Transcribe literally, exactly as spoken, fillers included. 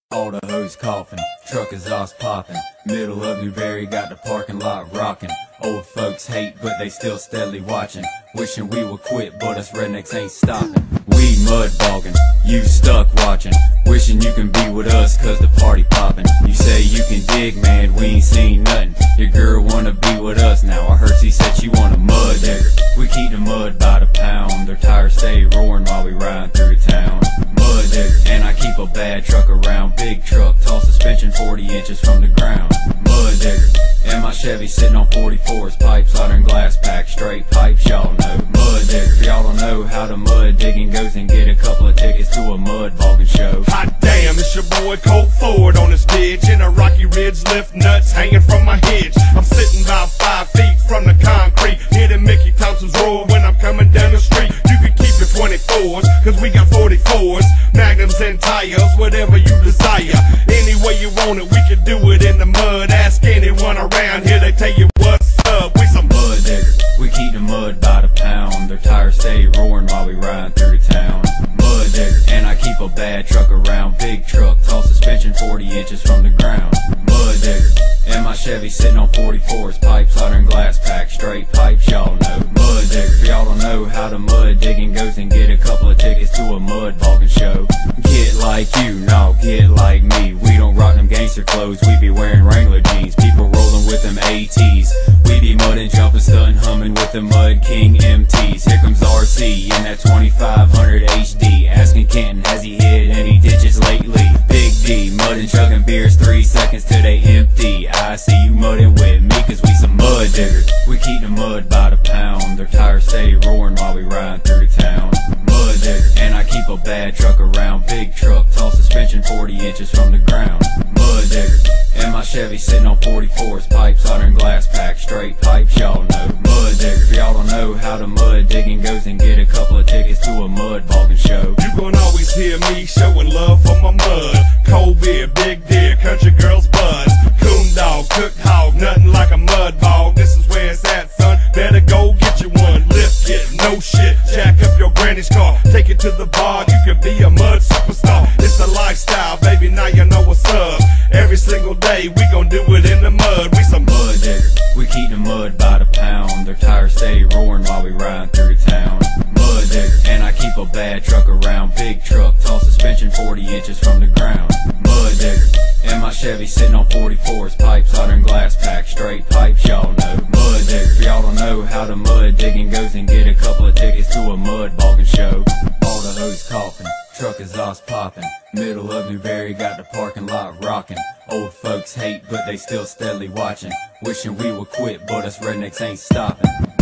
All the hoes coughing, truck exhaust popping. Middle of Newberry got the parking lot rocking. Old folks hate, but they still steadily watching. Wishing we would quit, but us rednecks ain't stopping. We mud bogging, you stuck watching. Wishing you can be with us, cause the party popping. You say you can dig, man, we ain't seen nothing. Your girl wanna be with us now. I heard she said she want a mud digger. We keep the mud by the pound. Their tires stay roaring while we ride through the town. Mud digger, and I keep a bad truck around. Big truck, tall suspension, forty inches from the ground. Mud digger, and my Chevy sitting on forty-fours. Pipe soldering glass pack, straight pipes, y'all know. Mud digger, if y'all don't know how the mud digging goes, and get a couple of tickets to a mud bogging show. Hot damn, it's your boy Colt Ford on this bitch, in a Rocky Ridge lift nuts hanging from my hitch. I'm sitting about five feet from the concrete, hitting Mickey Thompson's roar when I'm coming down the street. You can keep your twenty-fours, cause we got forty-fours, magnums and tires, whatever you desire. Any way you want it, we can do it in the mud. Ask anyone around here, they tell you what's up. We some mud diggers. We keep the mud by the pound. Their tires stay roaring while we ride through the town. Mud digger, and I keep a bad truck around. Big truck, tall suspension, forty inches from the ground. Mud digger, and my Chevy sitting on forty-fours. Pipe soldering glass pack, straight pipes, y'all know. Mud digger, if y'all don't know how the mud digging goes, and get a couple of tickets to a mud bogging show. Get like you, no, get like me. We don't rock them gangster clothes, we be wearing Wrangler jeans. People rolling with them ATs. We be mudding, jumping, stunting, humming with the Mud King M Ts. Here comes R C in that twenty-five hundred H D. Asking Canton, has he hit any ditches lately? Big D, mudding, chugging beers, three seconds till they empty. I see you mudding with me, cause we some mud diggers. We keep the mud by the pound. Their tires stay roaring while we ride through the town. Mud digger, and I keep a bad truck around. Big truck, tall suspension, forty inches from the ground. Mud digger, and my Chevy sitting on forty-fours. Pipe soldering glass pack, straight pipes, y'all know. Mud digger, if y'all don't know how the mud digging goes, and get a couple of tickets to a mud bogging show. You gon' always hear me showing love for my mud. Cold beer, big deer, country girls buzz. Coon dog, cooked hog, nothing like a mud bog. This is where it's at, son. Better go get you one. Lift it, no shit. Jack up your granny's car. Take it to the bar, you can be a mud superstar. It's a lifestyle, baby, now you know what's up. Every single day, we gon' do it in the mud. We some mud diggers. We keep the mud by the pound. Their tires stay roaring while we ride through the town. Mud digger, and I keep a bad truck around. Big truck, tall suspension, forty inches from the ground. Mud digger, and my Chevy sitting on forty-fours. Pipe soldering glass pack, straight pipes, y'all know. Mud digger, if y'all don't know how the mud digging goes, and get a couple of tickets to a mud bogging show. All the hoes coughing, truck exhaust popping. Middle of Newberry got the parking lot rocking. Old folks hate, but they still steadily watching. Wishing we would quit, but us rednecks ain't stopping.